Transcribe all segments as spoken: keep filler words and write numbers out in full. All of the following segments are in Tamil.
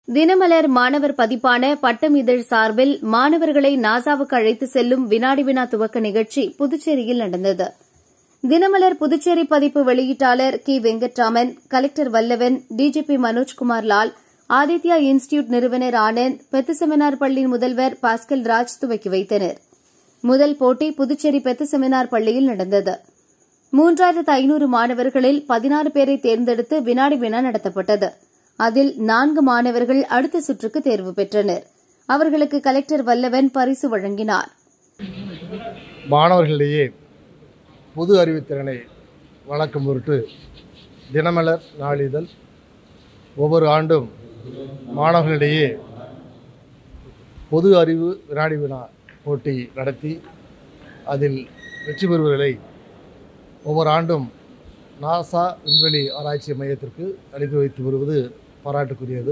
தினமலர் மாணவர் பதிப்பான பட்டம் இதழ் சார்பில் மாணவர்களை நாசாவுக்கு அழைத்து செல்லும் வினாடி வினா துவக்க நிகழ்ச்சி புதுச்சேரியில் நடந்தது. தினமலர் புதுச்சேரி பதிப்பு வெளியீட்டாளர் கி Venkatraman, collector Vallavan, DGP Manojkumar Lal, Aditya institute நிறுவனர் ஆனந்த், பெத்து செமினார் பள்ளி முதல்வர் பாஸ்கல் ராஜ் துவக்கி வைத்தனர். முதல் போட்டி புதுச்சேரி பெத்து செமினார் பள்ளியில் நடந்தது. மூன்றாயிரத்து ஐநூறு மாணவர்களில் பதினாறு பேரை தேர்ந்தெடுத்து வினாடி வினா நடத்தப்பட்டது. அதில் நான்கு மாணவர்கள் அடுத்த சுற்றுக்கு தேர்வு பெற்றனர். அவர்களுக்கு கலெக்டர் வல்லவன் பரிசு வழங்கினார். மாணவர்களிடையே பொது அறிவுத்திறனை வளர்க்கும் பொருட்டு தினமலர் நாளிதழ் ஒவ்வொரு ஆண்டும் மாணவர்களிடையே பொது அறிவு வினாடி வினா போட்டி நடத்தி அதில் வெற்றி பெறுவர்களை ஒவ்வொரு ஆண்டும் நாசா விண்வெளி ஆராய்ச்சி மையத்திற்கு அனுப்பி வைத்து வருவது பாராட்டுக்குரியது.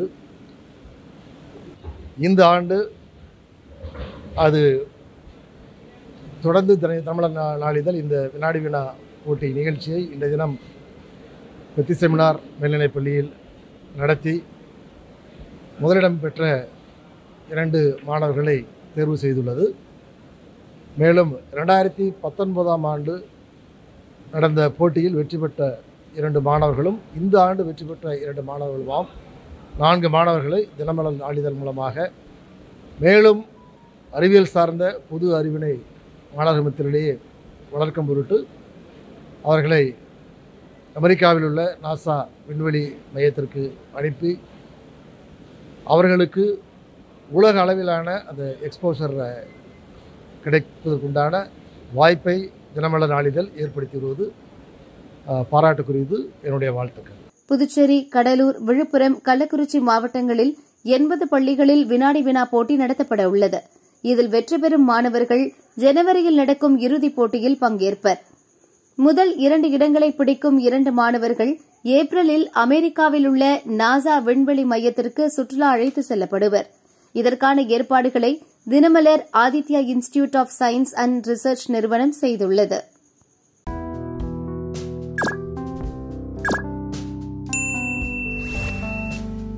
இந்த ஆண்டு அது தொடர்ந்து தமிழர் நாளிதழ் இந்த வினாடி வினா போட்டி நிகழ்ச்சியை இன்றைய தினம் பெத்து செமினார் மேல்நிலைப் பள்ளியில் நடத்தி முதலிடம் பெற்ற இரண்டு மாணவர்களை தேர்வு செய்துள்ளது. மேலும் இரண்டாயிரத்தி பத்தொன்பதாம் ஆண்டு நடந்த போட்டியில் வெற்றி பெற்ற இரண்டு மாணவர்களும் இந்த ஆண்டு வெற்றி பெற்ற இரண்டு மாணவர்களுமாம் நான்கு மாணவர்களை தினமலர் நாளிதழ் மூலமாக மேலும் அறிவியல் சார்ந்த பொது அறிவினை மாணவர்கள் மத்தியிலேயே வளர்க்கும் பொருட்டு அவர்களை அமெரிக்காவில் உள்ள நாசா விண்வெளி மையத்திற்கு அனுப்பி அவர்களுக்கு உலக அளவிலான அந்த எக்ஸ்போசர் கிடைப்பதற்குண்டான வாய்ப்பை தினமலர் நாளிதழ் ஏற்படுத்தி வருவது பாராட்டுக்குரியது. என்னுடைய வாழ்த்துக்கள். புதுச்சேரி, கடலூர், விழுப்புரம், கள்ளக்குறிச்சி மாவட்டங்களில் எண்பது பள்ளிகளில் வினாடி வினா போட்டி நடத்தப்பட உள்ளது. இதில் வெற்றி பெறும் மாணவர்கள் ஜனவரியில் நடக்கும் இறுதிப் போட்டியில் பங்கேற்பர். முதல் இரண்டு இடங்களை பிடிக்கும் இரண்டு மாணவர்கள் ஏப்ரலில் அமெரிக்காவில் உள்ள நாசா விண்வெளி மையத்திற்கு சுற்றுலா அழைத்து செல்லப்படுவர். இதற்கான ஏற்பாடுகளை Dinamalar Aditya institute of science and research நிறுவனம் செய்துள்ளது.